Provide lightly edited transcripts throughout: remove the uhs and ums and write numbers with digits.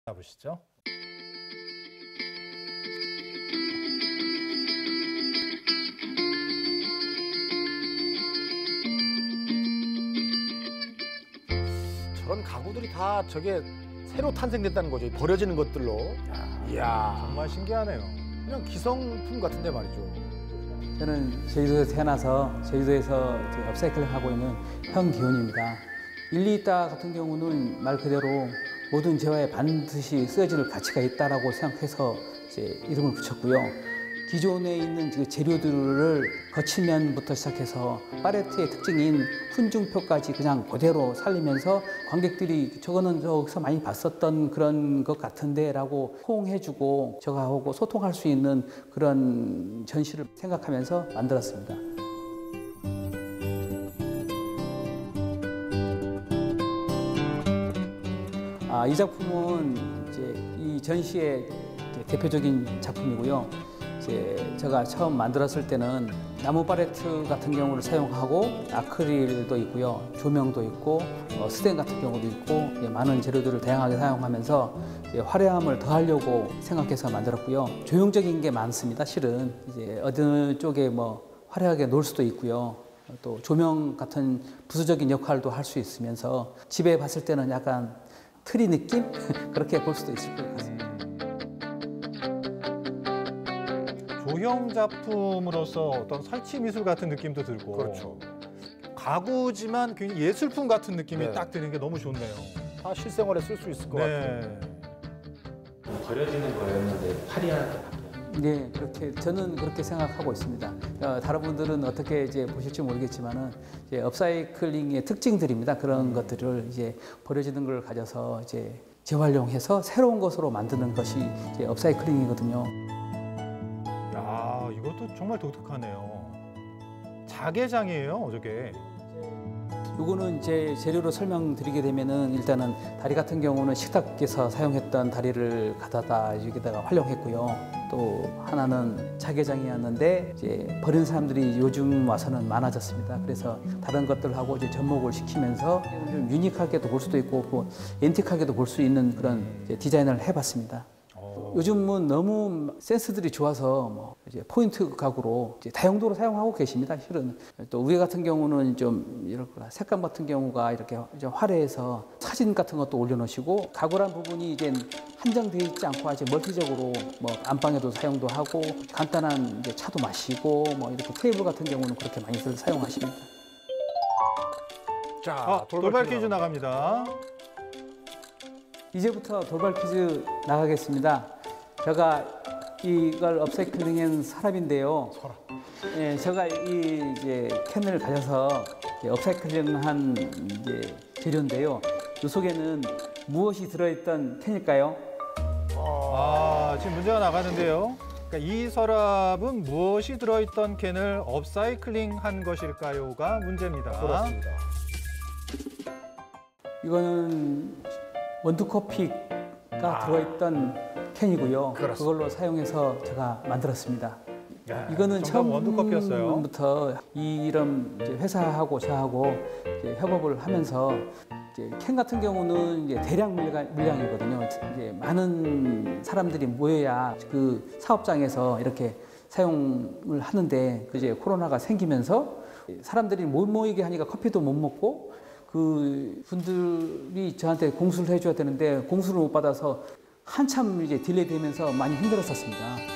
보시죠. 저런 가구들이 다 저게 새로 탄생됐다는 거죠. 버려지는 것들로. 이야, 정말 신기하네요. 그냥 기성품 같은데 말이죠. 저는 제주도에서 태어나서 제주도에서 업사이클링 하고 있는 현기훈입니다. 1, 2다 같은 경우는 말 그대로 모든 재화에 반드시 쓰여질 가치가 있다고 생각해서 이름을 붙였고요. 기존에 있는 그 재료들을 거치면부터 시작해서 팔레트의 특징인 훈증표까지 그냥 그대로 살리면서 관객들이 저거는 저기서 많이 봤었던 그런 것 같은데 라고 호응해주고 저하고 소통할 수 있는 그런 전시를 생각하면서 만들었습니다. 이 작품은 이 전시의 대표적인 작품이고요. 제가 처음 만들었을 때는 나무 팔레트 같은 경우를 사용하고 아크릴도 있고요, 조명도 있고 스텐 같은 경우도 있고 많은 재료들을 다양하게 사용하면서 화려함을 더하려고 생각해서 만들었고요. 조형적인 게 많습니다. 실은 어느 쪽에 화려하게 놓을 수도 있고요. 또 조명 같은 부수적인 역할도 할 수 있으면서 집에 봤을 때는 약간 트리 느낌? 그렇게 볼 수도 있을 것 같습니다. 조형 작품으로서 어떤 설치 미술 같은 느낌도 들고, 그렇죠. 가구지만 굉장히 예술품 같은 느낌이 네. 딱 드는 게 너무 좋네요. 다 실생활에 쓸 수 있을 것 같아요. 버려지는 거였는데 화려하게. 네, 저는 그렇게 생각하고 있습니다. 다른 분들은 어떻게 보실지 모르겠지만은 업사이클링의 특징들입니다. 그런 것들을 버려지는 걸 가져서 재활용해서 새로운 것으로 만드는 것이 업사이클링이거든요. 야, 이것도 정말 독특하네요. 자개장이에요, 저게. 이거는 재료로 설명드리게 되면은 일단은 다리 같은 경우는 식탁에서 사용했던 다리를 갖다가 여기다가 활용했고요. 또 하나는 자개장이었는데 버린 사람들이 요즘 와서는 많아졌습니다. 그래서 다른 것들하고 접목을 시키면서 좀 유니크하게도 볼 수도 있고 앤틱하게도 볼 수 있는 그런 디자인을 해봤습니다. 요즘은 너무 센스들이 좋아서 포인트 가구로 다용도로 사용하고 계십니다. 실은 또 위에 같은 경우는 좀 이렇구나 색감 같은 경우가 이렇게 좀 화려해서 사진 같은 것도 올려놓으시고 가구란 부분이 한정되어 있지 않고 아주 멀티적으로 안방에도 사용도 하고 간단한 차도 마시고 이렇게 테이블 같은 경우는 그렇게 많이들 사용하십니다. 자, 돌발 퀴즈 나갑니다. 이제부터 돌발 퀴즈 나가겠습니다. 제가 이걸 업사이클링한 사람인데요. 예, 제가 이 캔을 가져서 업사이클링한 재료인데요. 이 속에는 무엇이 들어있던 캔일까요? 지금 문제가 나가는데요. 그러니까 이 서랍은 무엇이 들어있던 캔을 업사이클링한 것일까요?가 문제입니다. 그렇습니다. 이거는 원두커피가 들어있던 캔이고요. 그렇습니다. 그걸로 사용해서 제가 만들었습니다. 야, 이거는 정답은 원두커피였어요. 처음부터 이런 회사하고 저하고 협업을 하면서 캔 같은 경우는 대량 물량이거든요. 많은 사람들이 모여야 그 사업장에서 이렇게 사용을 하는데 코로나가 생기면서 사람들이 못 모이게 하니까 커피도 못 먹고 그 분들이 저한테 공수를 해줘야 되는데 공수를 못 받아서 한참 딜레이 되면서 많이 힘들었었습니다.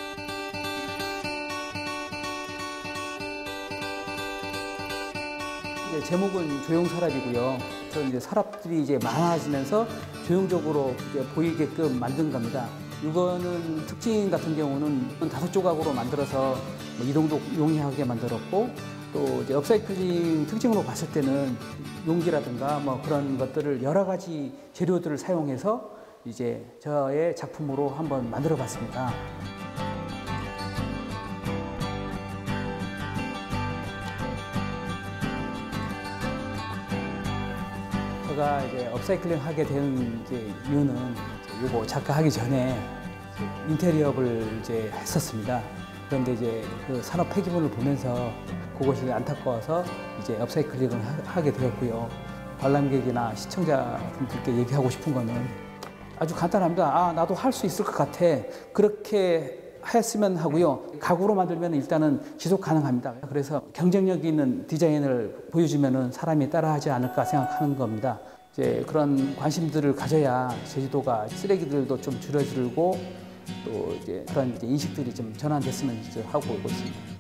제목은 조형 서랍이고요. 저는 서랍들이 많아지면서 조형적으로 보이게끔 만든 겁니다. 이거는 특징 같은 경우는 5조각으로 만들어서 이동도 용이하게 만들었고 또 업사이클링 특징으로 봤을 때는 용기라든가 그런 것들을 여러 가지 재료들을 사용해서 저의 작품으로 한번 만들어 봤습니다. 제가 업사이클링 하게 된 이유는 요거 작가하기 전에 인테리어를 했었습니다. 그런데 그 산업 폐기물을 보면서 그것이 안타까워서 업사이클링을 하게 되었고요. 관람객이나 시청자분들께 얘기하고 싶은 거는 아주 간단합니다. 아, 나도 할 수 있을 것 같아. 그렇게 했으면 하고요. 가구로 만들면 일단은 지속 가능합니다. 그래서 경쟁력 있는 디자인을 보여주면은 사람이 따라하지 않을까 생각하는 겁니다. 이제 그런 관심들을 가져야 제주도가 쓰레기들도 좀 줄어들고 또 이제 그런 이제 인식들이 좀 전환됐으면 하고 있습니다.